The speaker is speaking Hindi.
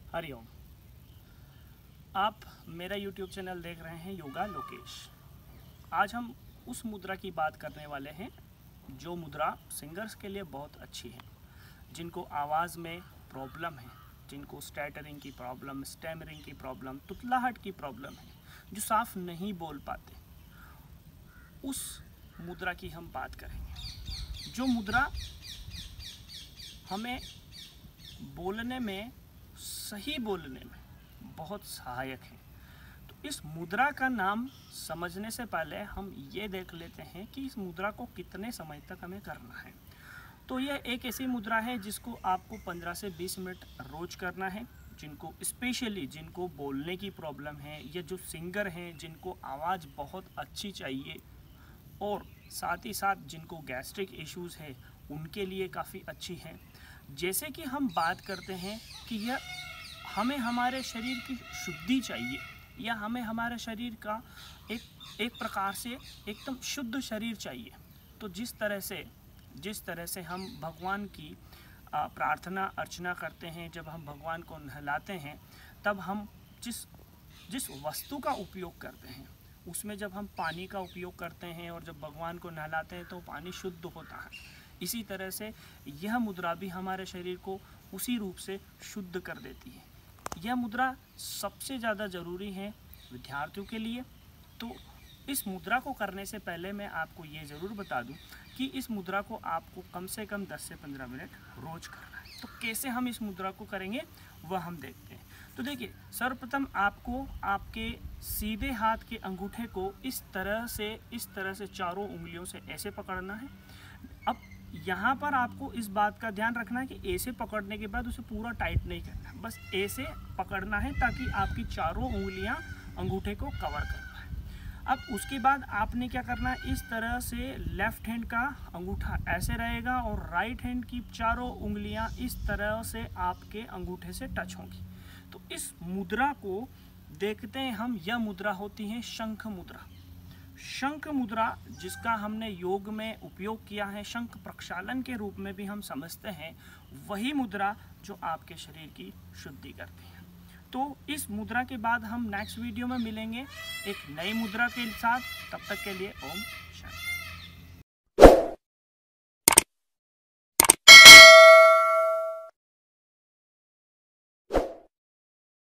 हरिओम। आप मेरा YouTube चैनल देख रहे हैं योगा लोकेश। आज हम उस मुद्रा की बात करने वाले हैं जो मुद्रा सिंगर्स के लिए बहुत अच्छी है, जिनको आवाज़ में प्रॉब्लम है, जिनको स्टैटरिंग की प्रॉब्लम, स्टैमरिंग की प्रॉब्लम, तुतलाहट की प्रॉब्लम है, जो साफ नहीं बोल पाते, उस मुद्रा की हम बात करेंगे। जो मुद्रा हमें बोलने में, सही बोलने में बहुत सहायक है। तो इस मुद्रा का नाम समझने से पहले हम ये देख लेते हैं कि इस मुद्रा को कितने समय तक हमें करना है। तो यह एक ऐसी मुद्रा है जिसको आपको 15 से 20 मिनट रोज करना है। जिनको स्पेशली जिनको बोलने की प्रॉब्लम है, या जो सिंगर हैं जिनको आवाज़ बहुत अच्छी चाहिए, और साथ ही साथ जिनको गैस्ट्रिक इश्यूज़ है, उनके लिए काफ़ी अच्छी है। जैसे कि हम बात करते हैं कि यह हमें हमारे शरीर की शुद्धि चाहिए, या हमें हमारे शरीर का एक प्रकार से एकदम शुद्ध शरीर चाहिए। तो जिस तरह से हम भगवान की प्रार्थना अर्चना करते हैं, जब हम भगवान को नहलाते हैं, तब हम जिस वस्तु का उपयोग करते हैं उसमें जब हम पानी का उपयोग करते हैं, और जब भगवान को नहलाते हैं तो पानी शुद्ध होता है। इसी तरह से यह मुद्रा भी हमारे शरीर को उसी रूप से शुद्ध कर देती है। यह मुद्रा सबसे ज़्यादा ज़रूरी है विद्यार्थियों के लिए। तो इस मुद्रा को करने से पहले मैं आपको ये ज़रूर बता दूं कि इस मुद्रा को आपको कम से कम 10 से 15 मिनट रोज़ करना है। तो कैसे हम इस मुद्रा को करेंगे वह हम देखते हैं। तो देखिए, सर्वप्रथम आपको आपके सीधे हाथ के अंगूठे को इस तरह से चारों उंगलियों से ऐसे पकड़ना है। अब यहाँ पर आपको इस बात का ध्यान रखना है कि ऐसे पकड़ने के बाद उसे पूरा टाइट नहीं करना है, बस ऐसे पकड़ना है ताकि आपकी चारों उंगलियाँ अंगूठे को कवर कर पाए। अब उसके बाद आपने क्या करना है, इस तरह से लेफ़्ट हैंड का अंगूठा ऐसे रहेगा और राइट हैंड की चारों उंगलियाँ इस तरह से आपके अंगूठे से टच होंगी। तो इस मुद्रा को देखते हैं हम, यह मुद्रा होती है शंख मुद्रा। शंख मुद्रा जिसका हमने योग में उपयोग किया है, शंख प्रक्षालन के रूप में भी हम समझते हैं, वही मुद्रा जो आपके शरीर की शुद्धि करती है। तो इस मुद्रा के बाद हम नेक्स्ट वीडियो में मिलेंगे एक नई मुद्रा के साथ। तब तक के लिए ओम शांति।